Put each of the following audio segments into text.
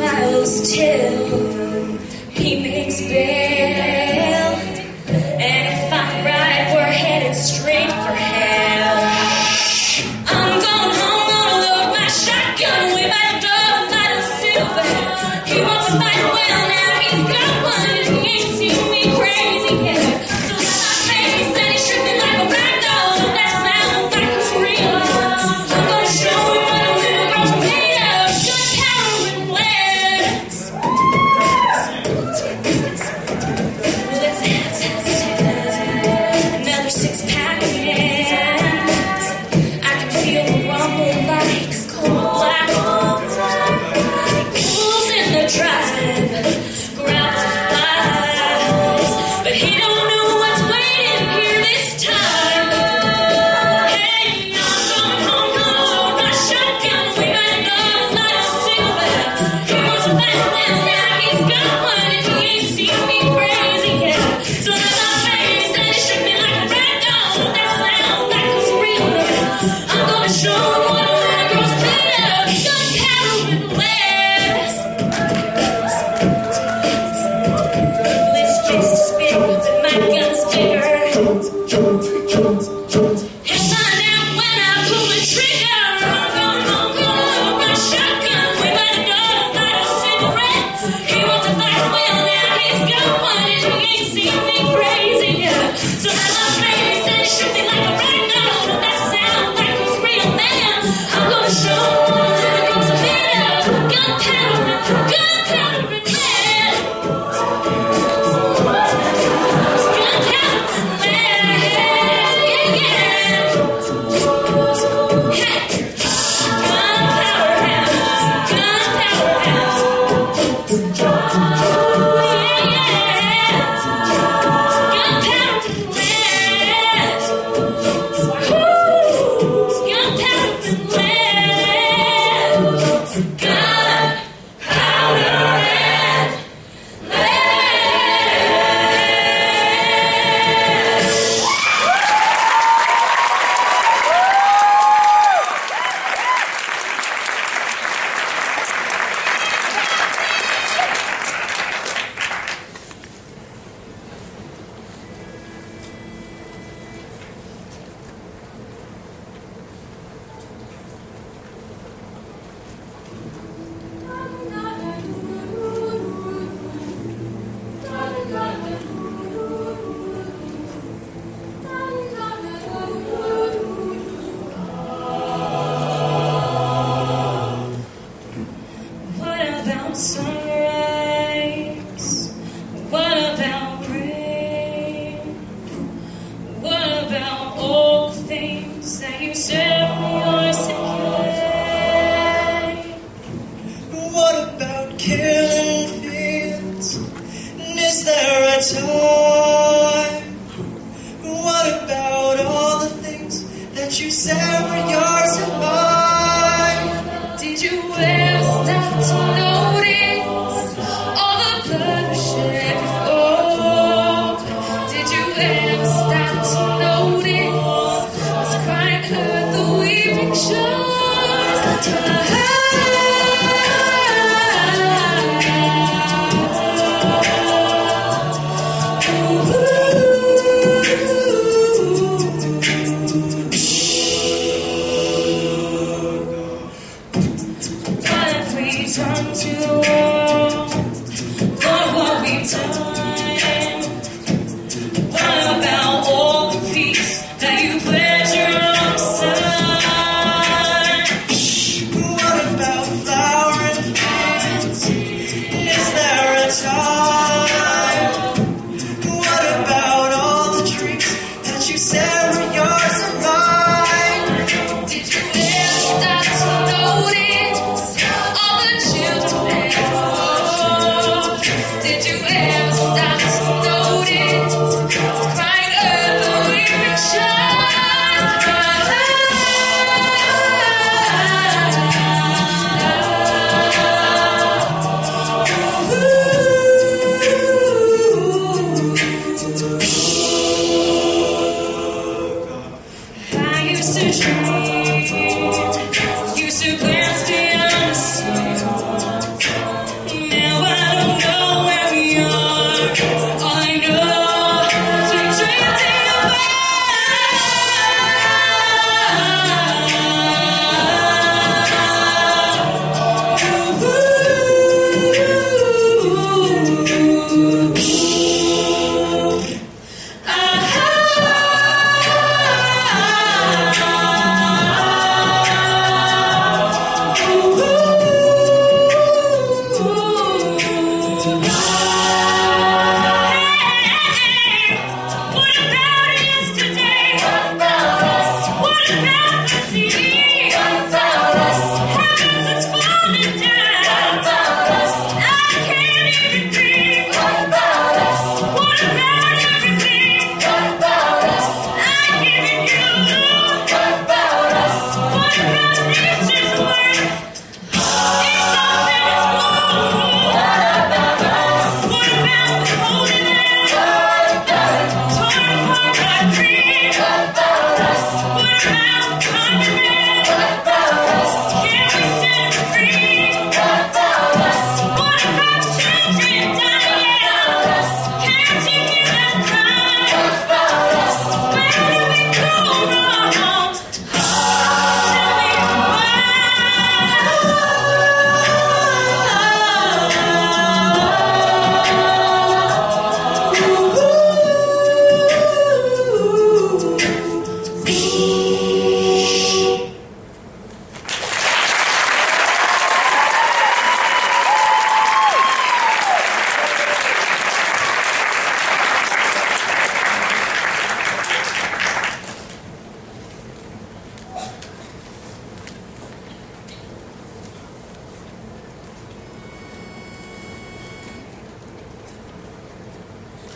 smiles till he makes bail. And if I'm right, we're headed straight for hell. I'm going home, gonna load my shotgun way by the door, light of silver. He wants to fight well, now he's got one, and he ain't seen me crazy yet. So let my face and he shook me like a rag doll. That sounds like it's real. I'm gonna show him what a little girl's made of. Gunpowder and lead. Let's have another 6-pack again. I can feel the rumble like cold black. Pulls in the drive, grabs the flies, but he don't know what's waiting here this time. Hey, I'm going home, gonna load my shotgun, we better go, light a cigarette. He wants to fight well, now he's got one, and he ain't seen me crazy yet. So let my face and he shook me like a rag doll. That sounds like it's real. I'm gonna show him what a little girl's made of. Gunpowder and lead. This fist is big, but my gun's bigger. And find out when I pull the trigger. I'm going home, gonna load my shotgun. We better go, light a cigarette. He wants to fight well, now he's got one, and he ain't seen me crazy yet. So let my face and he shook me like a rag doll. That sounds like he's real, man. I'm gonna show him what a little girl's made of. Gunpowder and lead. What about sunrise? What about rain? What about all the things that you said when you were sick? What about killing fields? And is there a time? What about all the things that you said were yours and mine? Did you ever stop to notice all the bloodshed before? Did you ever stop to notice as crying heard the weeping shores? What if we turn to the wall? What will we turn? What about all the peace that you pleasure on the side? What about flowering fields? And is there a time? What about all the dreams that you said were yours and mine? Did you ever stop to notice all the children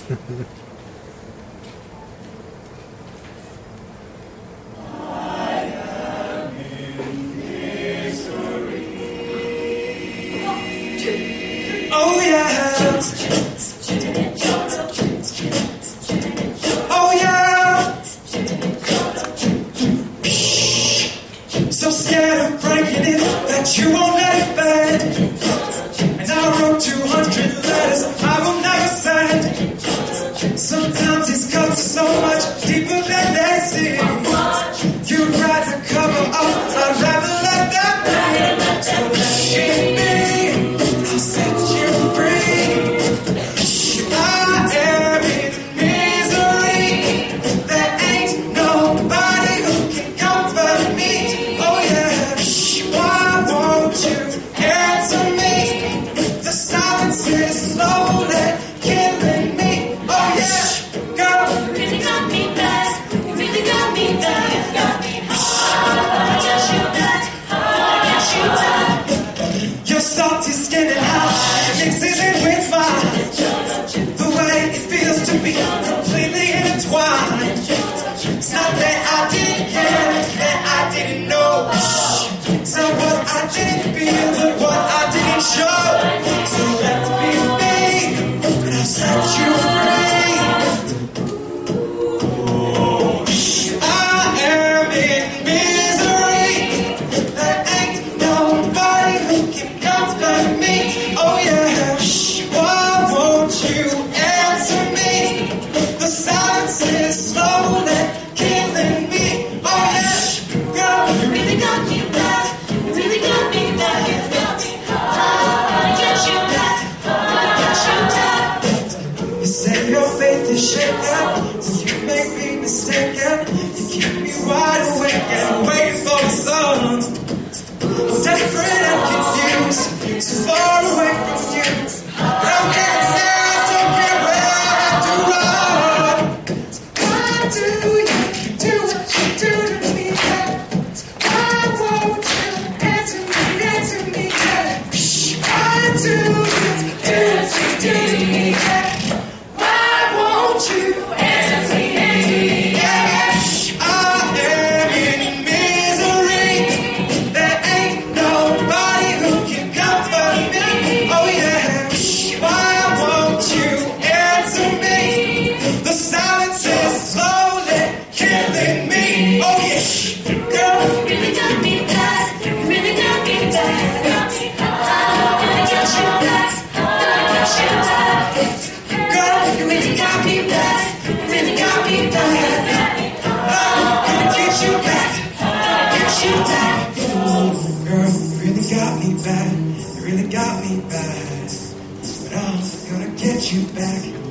Oh yeah. Oh yeah. So scared of breaking it that you won't let it bend. And I wrote 200 letters I will never send. Sometimes these cuts are so much deeper than they seem. You'd rather cover up, I'd rather let them be. So let me be. I'll set you free. I am in misery. There ain't nobody who can comfort me. Oh yeah, why won't you answer me? The silence is slowly killing me. Oh yeah, girl, You really got me bad. You really got me bad. You got me hard. I guess you bad. I guess you bad. your salty skin and how it mixes in with mine. The way it feels to be completely intertwined. It's not that I didn't care, that I didn't know. It's not what I didn't feel, but what I didn't show. So let me be, and I'll set you free. I am in misery. There ain't nobody who can comfort me. Oh yeah, why won't you answer me? The silence is slowly killing me. Oh yeah, girl, You really got me bad. You really got me bad. You got me hard. I guess you bad. I guess you bad. you say your faith is shaken, you make me mistaken. You keep me wide awake and waiting for the sun. Desperate and confused, so far away from you. Don't care now, don't care where I have to run. Why do you do what you do to me? Why won't you answer me? Why do you do what you do to me? Why won't you answer me? Yeah, I am in misery. There ain't nobody who can comfort me. Oh yeah, why won't you answer me? The silence is slowly killing me. Oh yeah, girl, You really got me bad. You really got me bad. You got me hard. I guess you bad. I guess you bad. girl, You really got me bad. You really got me bad. I'm gonna get you back, get you back. Girl, you really got me bad, you really got me bad. But I'm gonna get you back.